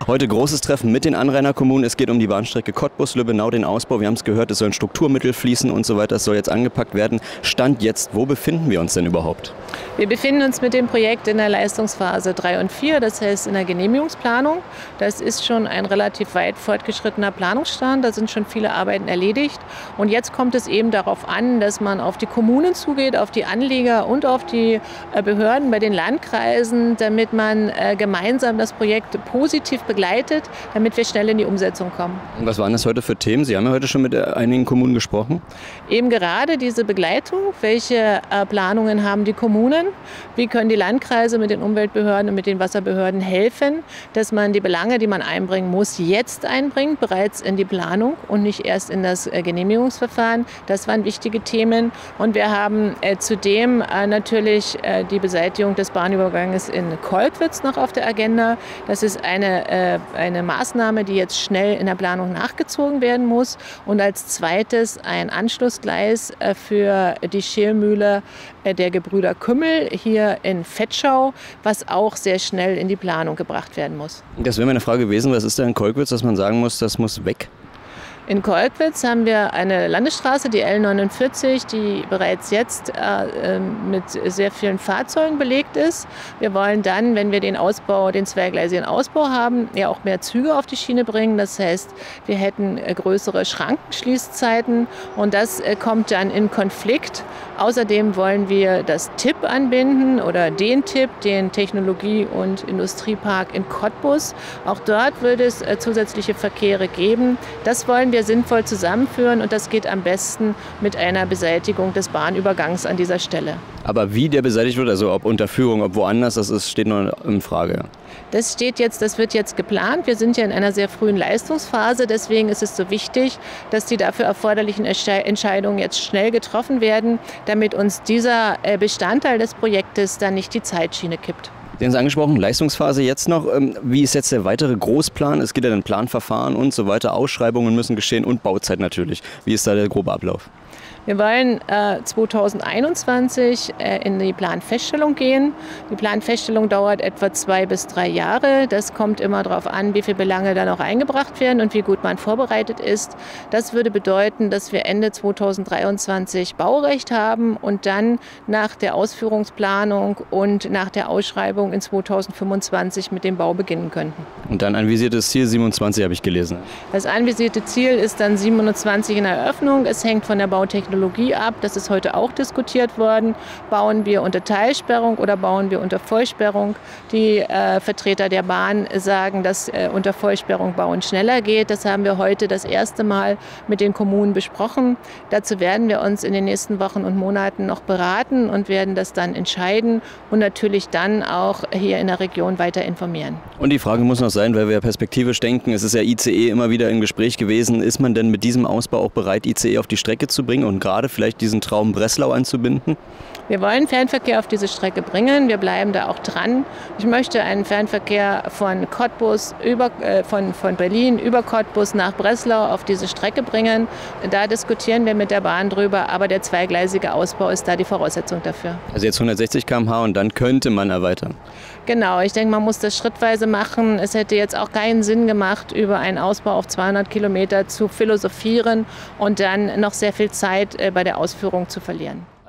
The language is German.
Heute großes Treffen mit den Anrainerkommunen. Es geht um die Bahnstrecke Cottbus-Lübbenau, den Ausbau. Wir haben es gehört, es sollen Strukturmittel fließen und so weiter. Das soll jetzt angepackt werden. Stand jetzt, wo befinden wir uns denn überhaupt? Wir befinden uns mit dem Projekt in der Leistungsphase 3 und 4, das heißt in der Genehmigungsplanung. Das ist schon ein relativ weit fortgeschrittener Planungsstand, da sind schon viele Arbeiten erledigt. Und jetzt kommt es eben darauf an, dass man auf die Kommunen zugeht, auf die Anleger und auf die Behörden bei den Landkreisen, damit man gemeinsam das Projekt positiv begleitet, damit wir schnell in die Umsetzung kommen. Und was waren das heute für Themen? Sie haben ja heute schon mit einigen Kommunen gesprochen. Eben gerade diese Begleitung, welche Planungen haben die Kommunen, wie können die Landkreise mit den Umweltbehörden und mit den Wasserbehörden helfen, dass man die Belange, die man einbringen muss, jetzt einbringt, bereits in die Planung und nicht erst in das Genehmigungsverfahren. Das waren wichtige Themen. Und wir haben zudem natürlich die Beseitigung des Bahnüberganges in Kolkwitz noch auf der Agenda. Das ist eine Maßnahme, die jetzt schnell in der Planung nachgezogen werden muss. Und als zweites ein Anschlussgleis für die Schälmühle der Gebrüder Kümmel hier in Vetschau, was auch sehr schnell in die Planung gebracht werden muss. Das wäre meine Frage gewesen, was ist da in Kolkwitz, dass man sagen muss, das muss weg? In Kolkwitz haben wir eine Landesstraße, die L49, die bereits jetzt mit sehr vielen Fahrzeugen belegt ist. Wir wollen dann, wenn wir den zweigleisigen Ausbau haben, ja auch mehr Züge auf die Schiene bringen. Das heißt, wir hätten größere Schrankenschließzeiten und das kommt dann in Konflikt. Außerdem wollen wir das TIP anbinden oder den TIP, den Technologie- und Industriepark in Cottbus. Auch dort wird es zusätzliche Verkehre geben. Das wollen wir sinnvoll zusammenführen und das geht am besten mit einer Beseitigung des Bahnübergangs an dieser Stelle. Aber wie der beseitigt wird, also ob unter Führung, ob woanders, das ist, steht noch in Frage. Das wird jetzt geplant. Wir sind ja in einer sehr frühen Leistungsphase. Deswegen ist es so wichtig, dass die dafür erforderlichen Entscheidungen jetzt schnell getroffen werden, damit uns dieser Bestandteil des Projektes dann nicht die Zeitschiene kippt. Sie haben es angesprochen, Leistungsphase jetzt noch. Wie ist jetzt der weitere Großplan? Es gibt ja dann Planverfahren und so weiter. Ausschreibungen müssen geschehen und Bauzeit natürlich. Wie ist da der grobe Ablauf? Wir wollen 2021 in die Planfeststellung gehen. Die Planfeststellung dauert etwa 2 bis 3 Jahre. Das kommt immer darauf an, wie viele Belange da noch eingebracht werden und wie gut man vorbereitet ist. Das würde bedeuten, dass wir Ende 2023 Baurecht haben und dann nach der Ausführungsplanung und nach der Ausschreibung in 2025 mit dem Bau beginnen könnten. Und dann anvisiertes Ziel 27 habe ich gelesen. Das anvisierte Ziel ist dann 27 in der Eröffnung. Es hängt von der Bautechnologie ab, das ist heute auch diskutiert worden. Bauen wir unter Teilsperrung oder bauen wir unter Vollsperrung? Die Vertreter der Bahn sagen, dass unter Vollsperrung Bauen schneller geht. Das haben wir heute das erste Mal mit den Kommunen besprochen. Dazu werden wir uns in den nächsten Wochen und Monaten noch beraten und werden das dann entscheiden und natürlich dann auch hier in der Region weiter informieren. Und die Frage muss noch sein, weil wir ja perspektivisch denken, es ist ja ICE immer wieder im Gespräch gewesen, ist man denn mit diesem Ausbau auch bereit, ICE auf die Strecke zu bringen und gerade vielleicht diesen Traum Breslau anzubinden? Wir wollen Fernverkehr auf diese Strecke bringen. Wir bleiben da auch dran. Ich möchte einen Fernverkehr von Cottbus von Berlin über Cottbus nach Breslau auf diese Strecke bringen. Da diskutieren wir mit der Bahn drüber, aber der zweigleisige Ausbau ist da die Voraussetzung dafür. Also jetzt 160 km/h und dann könnte man erweitern. Genau, ich denke, man muss das schrittweise machen. Es hätte jetzt auch keinen Sinn gemacht, über einen Ausbau auf 200 Kilometer zu philosophieren und dann noch sehr viel Zeit bei der Ausführung zu verlieren.